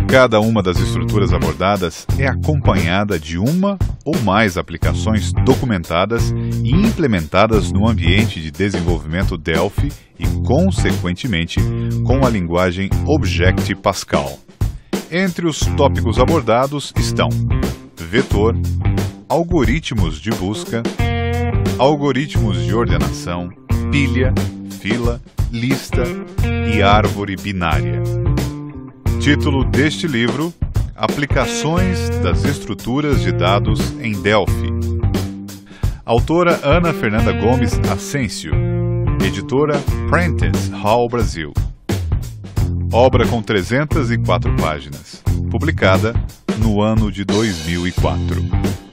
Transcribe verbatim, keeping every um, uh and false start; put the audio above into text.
Cada uma das estruturas abordadas é acompanhada de uma ou mais aplicações documentadas e implementadas no ambiente de desenvolvimento Delphi e, consequentemente, com a linguagem Object-Pascal. Entre os tópicos abordados estão vetor, algoritmos de busca, algoritmos de ordenação, pilha, fila, lista e árvore binária. Título deste livro: Aplicações das estruturas de dados em Delphi. Autora Ana Fernanda Gomes Ascencio. Editora Prentice Hall Brasil. Obra com trezentas e quatro páginas. Publicada no ano de dois mil e quatro.